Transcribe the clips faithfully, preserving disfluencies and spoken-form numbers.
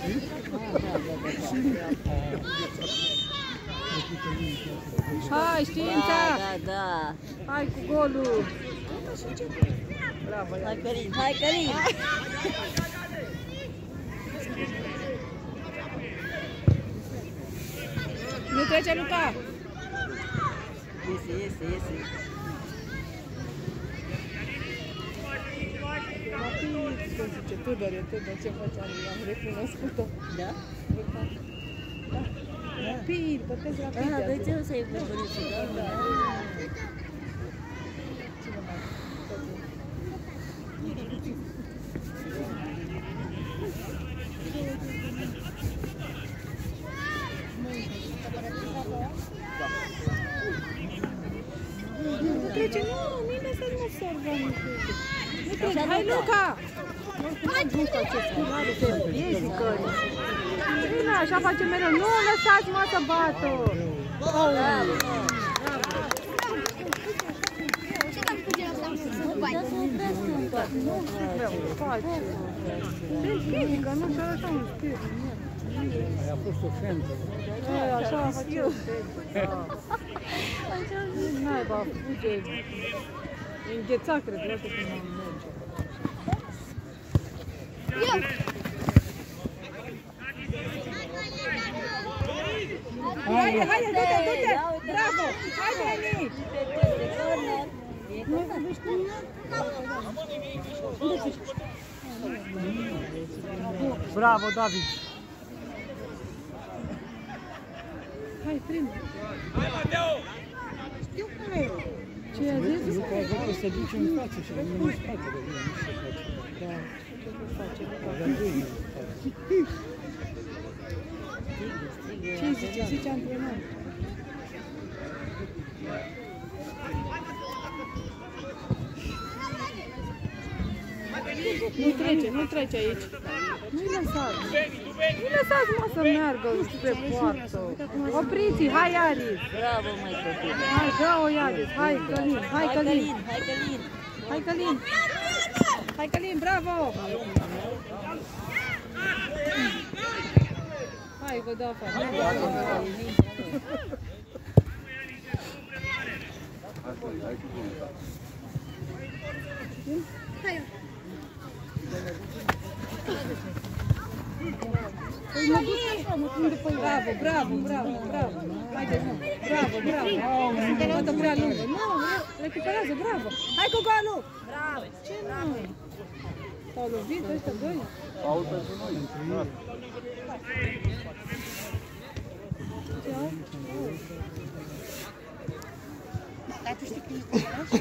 Hai, Știința! Da, da. Hai cu golul! Bravo, hai Călin, hai Călin! Nu trece Luca! Iese, iese, iese. Rapid, ce zice, Tudor, e Tudor, ce făceam? Am recunoscut-o. Da? Da. Rapid, bătesc rapid. Da, de ce o să-i plăcăriți? Da, da. Nu trece, nu, nu-i lăsați mă observa. Nu trece, hai Luca! Hai Luca, ce schimbare de fizică! Bine, așa face mereu, nu lăsați mă să bată! Bravo! Nu face! Ce fizică, nu știu, așa un spirit. A fost o fentă. Așa face eu. Naiba, fuge. Îngheța, cred, vreau cum am merge. Haide, haide, du-te, du-te! Bravo! Haide, Eli! Bravo, David! Hai, trimă! Hai, Mateo! Știu cum e! Ce i-a zis? Luca a văzut că se duce în față și rămâne în spate, de nu se face. Da, ce face? Avea doi în spate. Ce zice? Zice antrenor. Nu trece, nu trece aici. Nu-i lăsați. Nu-i lăsați, mă, să meargă spre poartă. Opriți-i, hai, Aris. Bravo, mai copil. Hai, dă-o, Aris. Hai, Călin, hai, Călin. Hai, Călin. Hai, Călin. Hai, Călin, bravo. Hai, vă dau afară. Hai. Bravo, bravo, bravo, bravo. Haide, nu. Bravo, bravo. Te luată prea lungă. Nu, recuperează, bravo. Hai cu golul. Bravo. Ce nu? S-au lovit ăștia doi? Au pentru noi. Ce au? Dar tu știi că ești de oraș?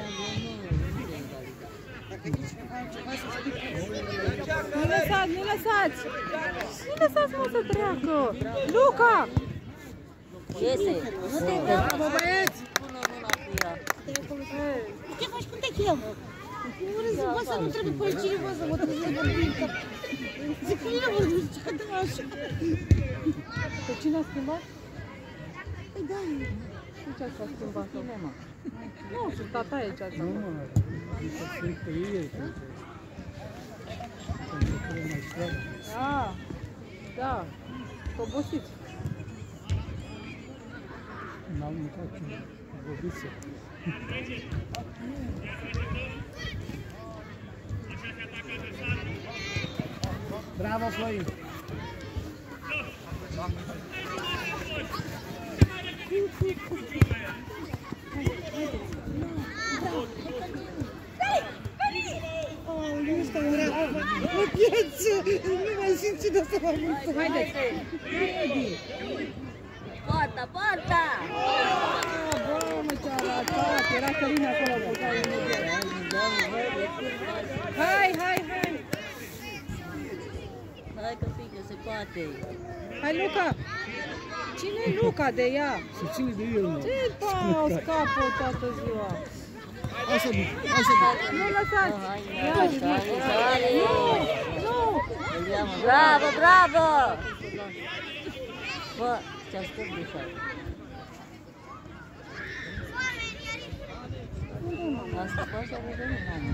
Dacă nici nu am ceva să spui. Nu lăsați, nu lăsați! Nu lăsați, mă, să treacă! Luca! Iese. Nu te dă. Bravo, băieți! Pune mâna cu ea. Ce faci? Cum te chem? Nu râzi, bă, să nu trebuie pe cineva să mă trebuie să vorbim. Zic că eu mă zic că da așa. Pe cine a schimbat? Păi da. Ce s-a schimbat? Nu știu, tata e ce-a Nu, schimbat. mă, sunt pe ei. Pentru că e mai slabă. Ah, da, obosiți. N-au mâncat bobiță. Bravo, Florin! Oh, nu știu, bravo! Mă piețe! Nu mai simt ce de să mă mulțumesc! Haideți! Haide! Poarta, poarta! Bravo, mă, ce-a ratat! Era Călin acolo, băga imediat. Hai, hai, hai! Hai că fică, se poate! Hai, Luca! Cine-i Luca de ea? Se ține de el, mă. Ce pau, scapă toată ziua? Hai să duc, hai să duc. Nu lăsați! Ia, nu! Nu! Bravo, bravo! Bă, ce-a scăp de așa. Asta poate să revenim, mamă.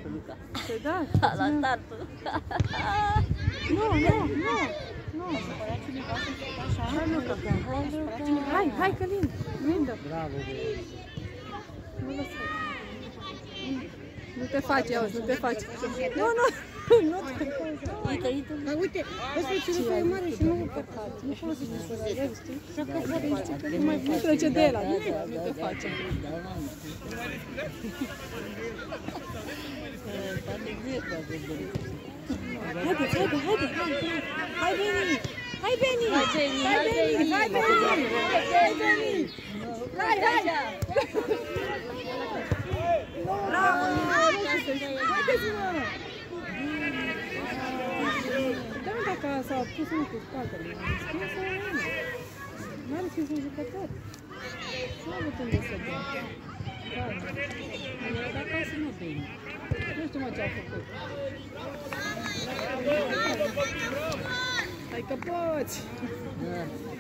pe Luca. Te da? La startul. Nu, nu, nu. Nu. Hai, Luca. Hai, hai, Călin. Vindă. Bravo, băi. Nu lăsa. Nu te faci, auzi, nu te faci. Nu, nu. Nu te faci. Uite, uite. Dar uite, ăsta e celul mai mare și nu pe față. Nu folosește să știi? Și acolo Nu trece de el, nu te face. Da, mamă. Poate zic, poate zic. Haide, haide, haide, haide. Hai, Beni. Hai, Beni. Hai, Beni, hai, Beni. Hai, Beni. Hai, Beni. Hai, hai. Bravo. Haideți-mă. Da, dacă s-a pus unul cu spatele, știu să nu. Nu are fi un jucător. Nu a avut unde să dea. Eu de acasă nu bine. Nu știu mă ce a făcut. Hai că poți. Da.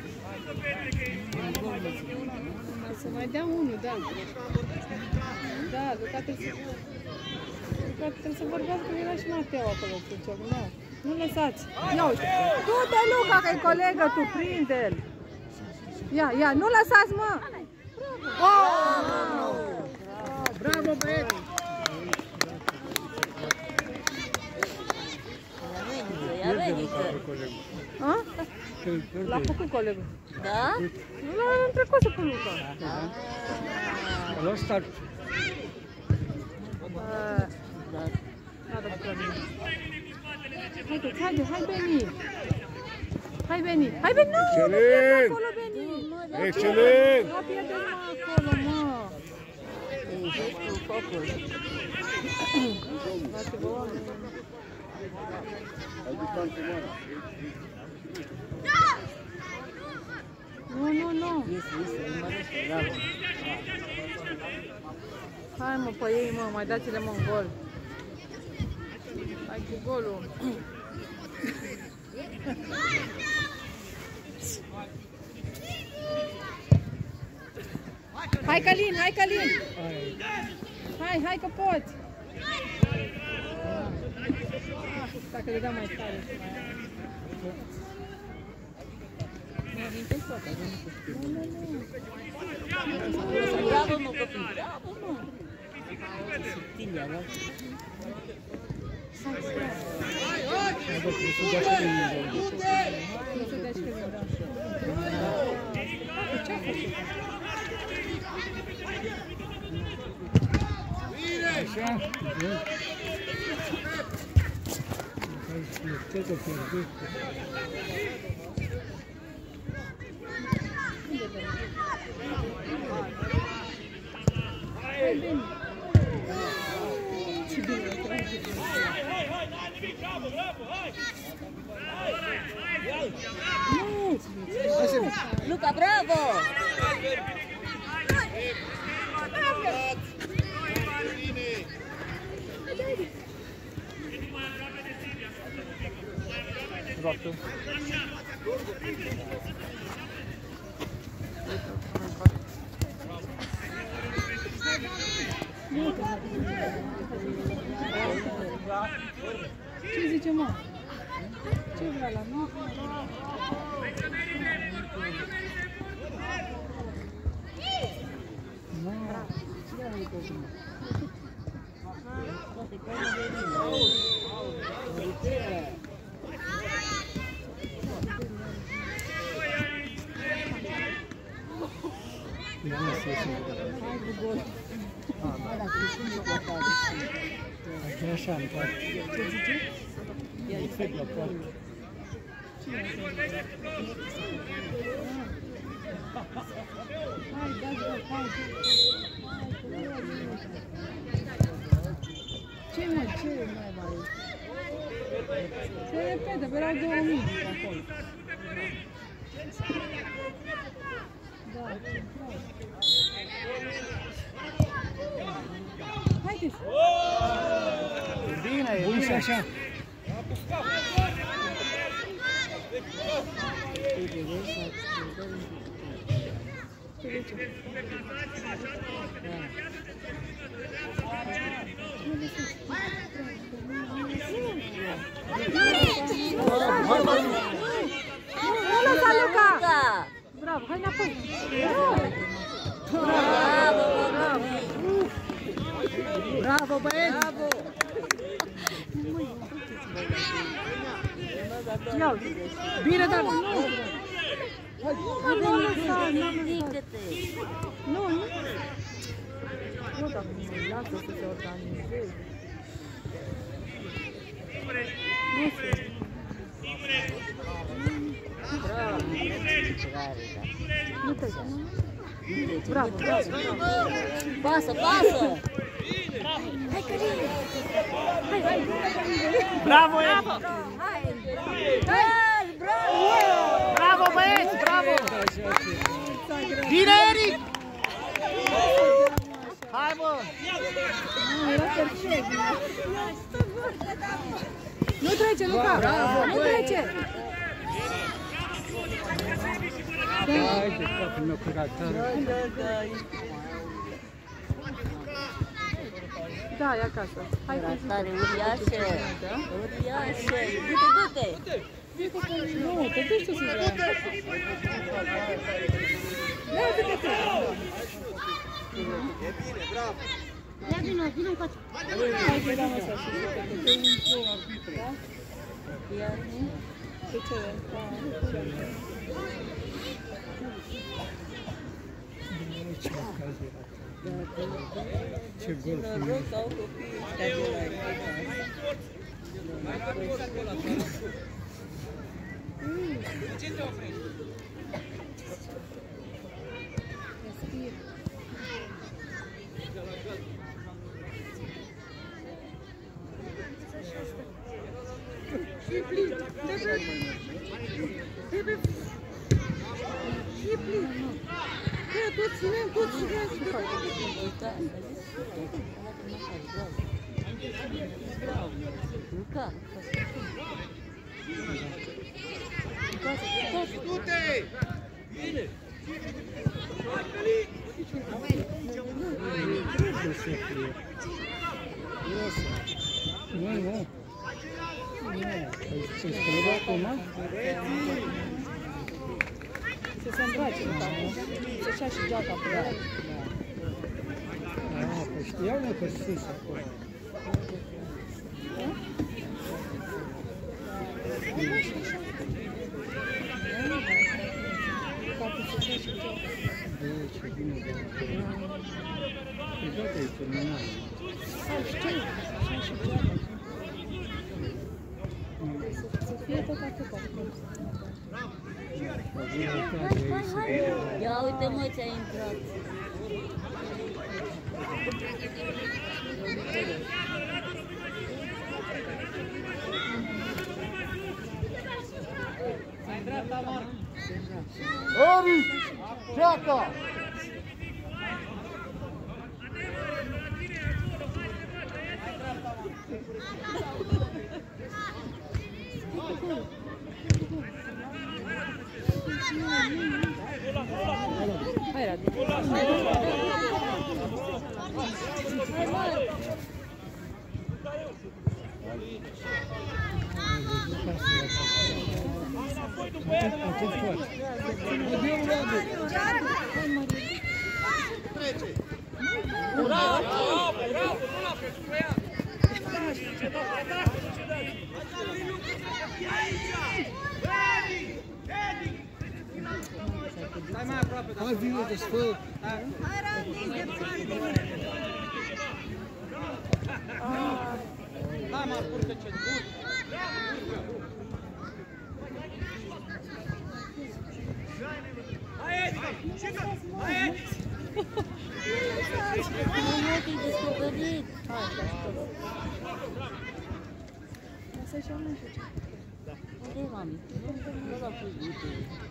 Să mai dea unul, da. Da, Luca trebuie să... Luca trebuie să vorbească că era și Mateo acolo cu cioc. Nu, nu lăsați. Ia uite. Du-te, Luca, că e colegă, tu prinde-l. Ia, ia, nu lăsați, mă. Bravo! Bravo, băieți! Ia venită. A? L-a făcut colegul. Da? Nu l-a trecut să pe Luca. A luat start. N-a dat prea bine. Haideți, haide, hai Beni! Hai Beni! Hai Beni! Nu, nu pierde acolo, Beni! Excelent! Nu pierde acolo, mă! Ei, joci cu focul. Lasă-vă oameni. Nu, nu, nu! Iese, iese, urmărește, bravo. Hai mă, pe ei, mă, mai dați-le mă un gol. Hai cu golul. Hai Călin, hai Călin! Hai, hai că poți! Dacă le dau mai tare. Bravo, mă, copii, bravo, mă. Ce subtil era. Nu se dea și Călin, da. Ce-a făcut? Așa? Ce te pierdut? Hai bine! Ce bine e trage! Nu! Luca, bravo! Roată. Ce zice, mă? Ce vrea la mine? Așa, în toate. Ce zice? E fec la poartă. Hai, dați-vă, hai! Ce mă, ce mai mai? Se repede, pe erau două mii acolo. Da, haideți! Bine, e bine așa. Ce zice? Bravo, băieți! Bravo! Ia, bine, dar nu! Nu mă lăsa, ridică-te! Nu, nu! Nu, dacă nu mă lasă să se organizeze. Nu știu. Bravo! Nu te Bravo, bravo! Pasă, pasă! Hai, Călin! Hai, hai! Bravo, Bravo! Hai, bravo! Bravo, băieți! Bravo! Bine, Eric! Hai, mă! Era perfect! Nu trece, Luca! Nu trece! Hai, de capul meu curator. Da, e acasă. Hai, Ratare uriașă! Uriașă! Du-te, du-te! nu, te duci tu să ia. Da, du-te tu. E bine, bravo. Ia vină, vină încoace. Hai, că da, mă, să știu. Da? Iar nu? De ce? Ce ocazie ce gol frumos. Noroc au copiii ăștia de la Și plin. Trebuie. Și plin. Bă, toți ținem, toți ținem și de fapt. Luca! Du-te! Bine! Nu, nu. Se străbă acum? Să se îmbrace, Luca. Să-și ia și geata pe ea. Ah, păi știau mă că sus acolo. Bă, ce bine de acolo. Păi gata, e terminat. Să fie tot atâta. Ia uite mă ce a intrat! Eric! Ceaca! Hai, Radu. Hai mă! Acest poate. Adeu, Radu! Bravo! Bravo! Stai mai aproape. Hai, vină de sfăt! Hai, Radi, departe! Hai, mă, urcă ce bun! Hai, Edi! Hai, Edi! Nu te-ai descoperit! Lasă-și o mână și ce. Unde, mami? Nu l-a pus, uite.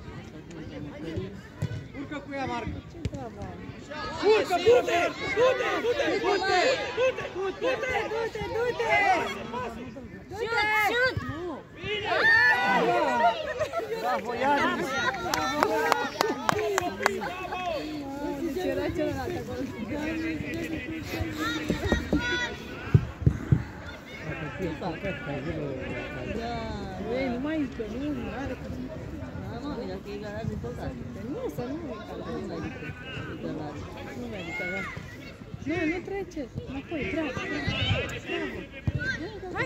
Urcă cu ea, Marco! Ce treabă am? Urcă, du-te! Du-te! Du-te! Du-te! Du-te! Du-te! Du-te! Du-te! Șut! Șut! Bravo, Iani! Ce era celălalt acolo? Da! Ei, nu mai că nu, nu are cum. Da, mami, dacă e egalat de păcat. Nu, să nu. Nu merită egalat. Nu merită, da. Nu, nu trece. Înapoi, bravo. Bravo. Hai!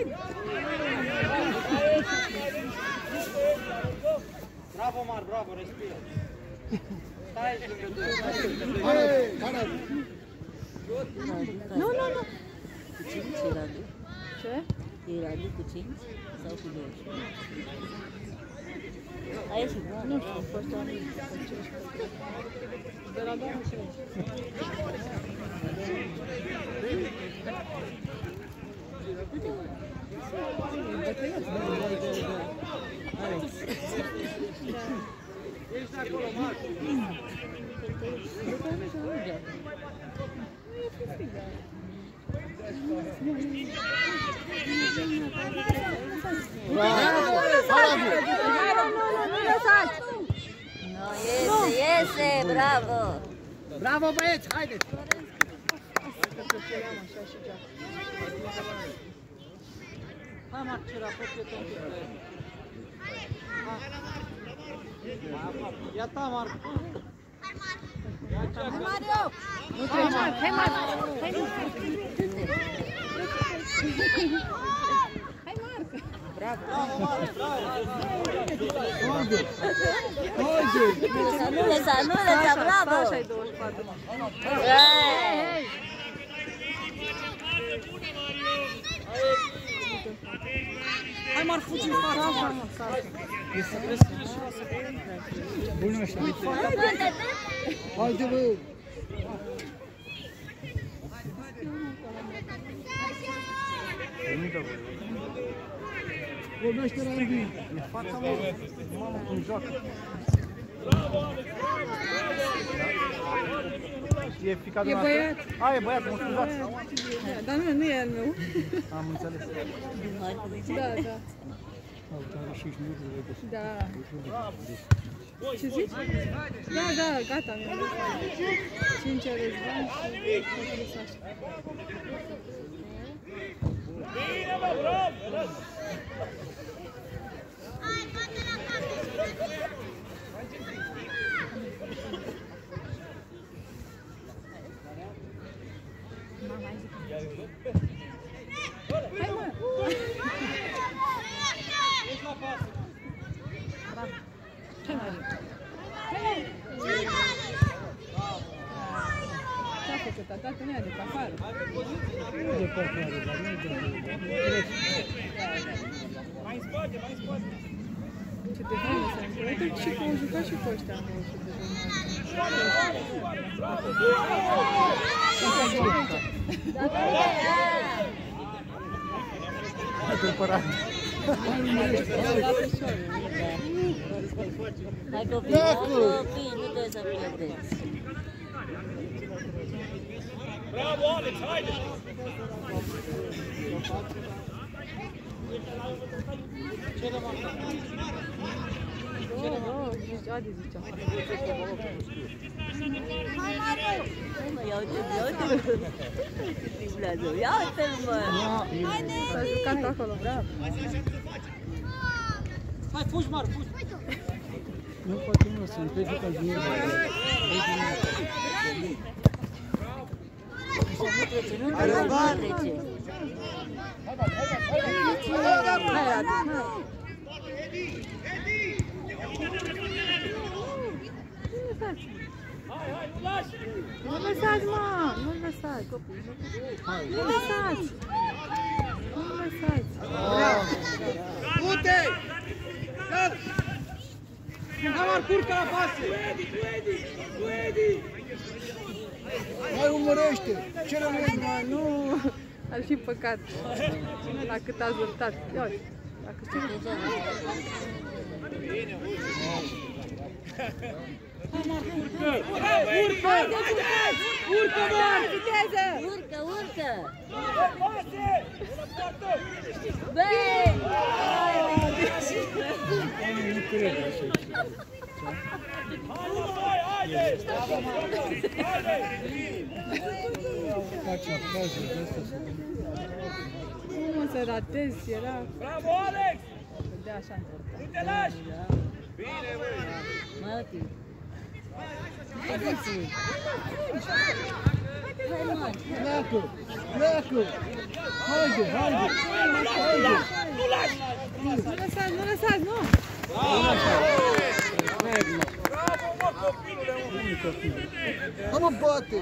Bravo, Mar, bravo, respiră. Stai lângă tu. Nu, nu, nu. Cu cinci era Radu? Ce? E Radu cu cinci sau cu douăzeci? A ieșit, da? Nu știu, a fost anul de la doamna trei. Alex. Ești de acolo, Marc. Nu, iese, iese, bravo! Bravo, băieți, haideți! Hai, Marc, ce raport e tot. Ia ta, Marc! Hai, Mario! Nu treci, Marc! Hai, Marc! Hai, Marc! Hai, Marc! Bravo! Bravo, Marc! Bravo! Nu lăsa, nu lăsa, nu lăsa, bravo! Așa-i douăzeci și patru. Hei! Hai, Marc, fugi în față! Bună așa! Haide, bă! Vorbește la Andy! E fața mea! Mamă, cum joacă! E fica de noastră? E băiat! A, e băiat, mă scuzați! Dar nu, nu e al meu. Am înțeles. Da, da. Da. Ce zici? Da, da, gata, mi-am zis. cinci Răzvan și patru Sașa. Bine, mă, bravo! Hai, mă! Bravo! Ce mai e? Ce-a făcut? A dat în ea de pe afară. Nu de pe afară, dar nu de Mai în spate, mai în spate! Ce de bine se întâmplă. Uite și că au jucat și cu ăștia. Hai, cumpărat! Hai copii, hai copii, nu trebuie să pierdeți. Bravo, Alex, haide! Ce de marca? Oh, oh, Adi zicea. Hai mă, ia uite-l, ia uite-l. Ia uite-l, mă. S-a jucat acolo, bravo. Hai, fugi, Marc, fugi! Nu poate nu, să împede ca zi. Nu trece, nu trece, nu trece. Hai, Adi, hai. Hai, hai, nu lași! Nu lăsați, mă! Nu lăsați, copii! Nu lăsați! Nu lăsați! Du-te! Hai, Marc, urcă la pase! Hai, umărește! Ce rămâne? Mă, nu! Ar fi păcat la cât ați luptat. Ia uite, dacă știu... Urcă! Urcă! Haideți, urcați! Urcă, Marc! Viteză! Urcă, urcă! Pase! Băi! Nu cred așa. Hai, haide! Haide! Facem fază de asta să vedem. Nu mă să ratezi, era... Bravo, Alex! Vedea așa într-o. Nu te lași! Bine, băi! Mai uite. Haideți! Hai, mă! pleacă! Pleacă! Haide, haide! Haide! Nu lași! Nu lăsați, nu lăsați, nu! Bravo, mă, copilule, mă! Hai mă, bate!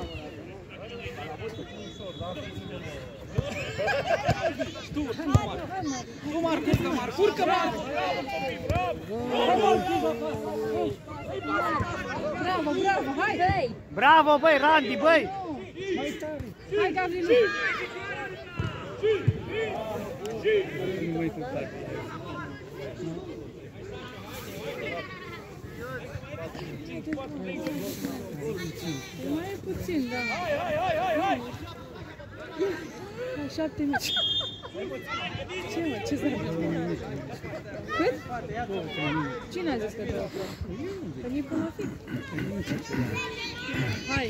Nu, Marc, urcă, Marc, urcă, Marc! Bravo, bravo, hai! Bravo, băi, Randy, băi! Hai, Gabriel! Mai e puțin, da. Hai, hai, hai, hai, hai! Hai, șapte mici. Ce, mă, ce să faci? Cât? Cine a zis că trebuie? Că nu-i până fix. Hai!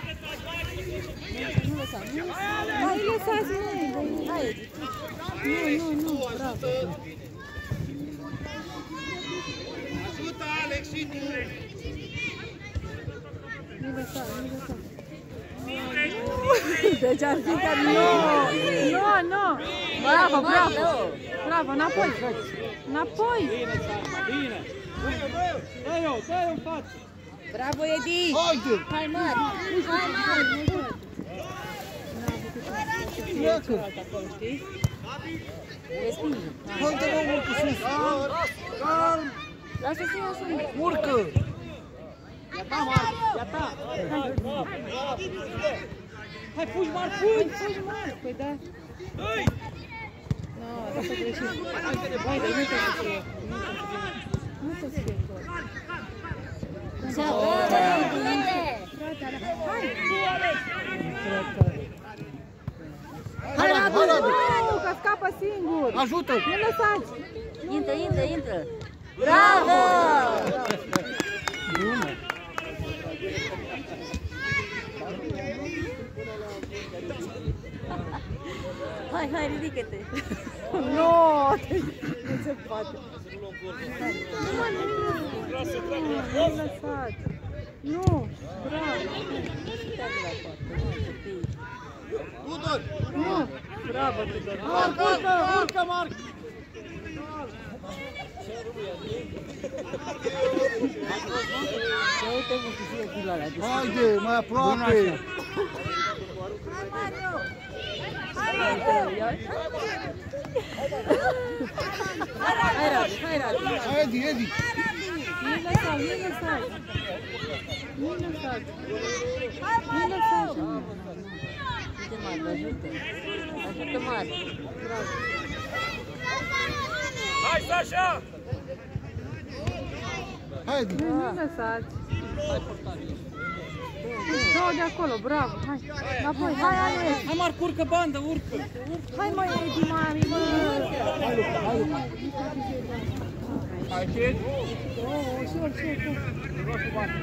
Nu lăsați, nu lăsați! Hai, lăsați, măi! Hai! Nu, nu, nu, bravo! Ajută, Alex, și tu! Nu lăsați, nu lăsați! Deci ar fi că nu! Nu, nu! Bravo, bravo! Bravo, înapoi! Înapoi! Bine, Salma, bine! Dă-i-o, dă-i-o în față! Bravo, Edi! Haide! Hai, Mar! Hai, Mar! Pleacă! Respinge. Haide, mă, urcă sus! Calm! Lasă să iasă. Urcă! Ia ta, Marc, ia ta! Hai, fugi, Marc, fugi! Fugi, Marc! Păi da! Dă-i! Nu, asta s-a greșit. Hai, dar nu te fie. Nu te fie gol. Hai, Radu! Hai, Radu! Nu, că scapă singur! Ajută! Nu lăsați! Intră, intră, intră. Bravo! Bună! Hai, hai, ridică-te. Nu! Nu se poate! Nu, mă, nu! Nu lăsați! Nu! Bravo! Tudor! Nu! Bravo, Tudor! Urcă, urcă, urcă, Marc! Haide, mai aproape! Hai, Radu! Hai, Radu! Hai, Edi, Edi! Nu lăsați! Nu lăsați! Nu lăsați! Nu lăsați! Uite, Mar, ajută. Ajută, Mar. Bravo. Hai, Sasha! Hai, Edi! Nu lăsați! Nu, de acolo, bravo! Hai! Înapoi! Hai, hai, hai! Hai, Marc, urcă bandă, urcă! Hai, măi, Edi, mami, mă! Hai, Luca, hai, Luca! Hai, kid! Oh, ușor, ușor! Roșu bate!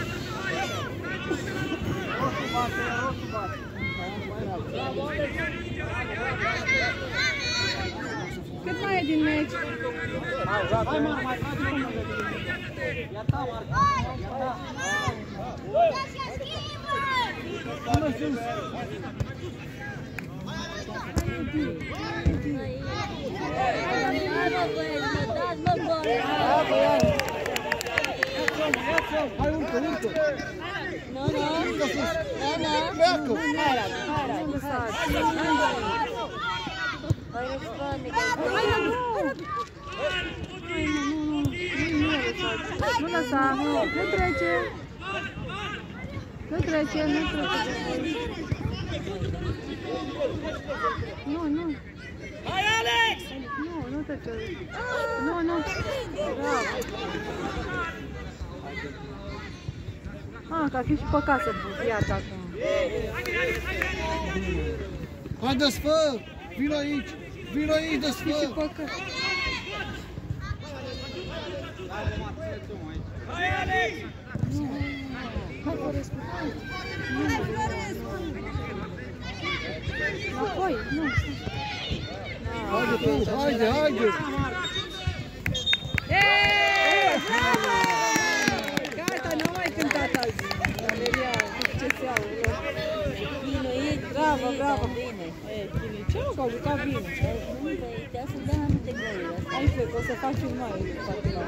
Roșu bate, roșu bate! Cât mai e din meci? Hai, Marc, mai faci cum mă vede! Ia ta, Marc! Ia ta! Până sus! Hai, mă, băieți, mă dați, mă, băieți. Hai, urcă, urcă! Nu, nu. Urcă sus! Nu, nu. Pleacă! Hai, Radu, hai, Radu. Nu lăsați! Hai, răspunde, că Hai, Radu! Hai, nu, nu, nu! Nu lăsați! Nu lăsați! Nu trece! Nu trece, nu trece! Nu, nu! Hai, Alex! Nu, nu trece! Nu, nu! Bravo! Ah, că ar fi și păcat să iartă acum! Hai, desfă! Vino aici! Vino aici, Ar fi și desfă! păcat! Hai, Alex! Hai, Florescu! Nu! Înapoi! Nu! Haide, tu, haide, haide! Eee! Bravo! Gata, n-am mai cântat azi! Valeria, ce se iau! chinuit. Da, bravo, bravo. Bine. E, bine. Ce nu, că au jucat bine. Nu, păi, te să dea anumite goluri. Hai, cred că o să faci un mai.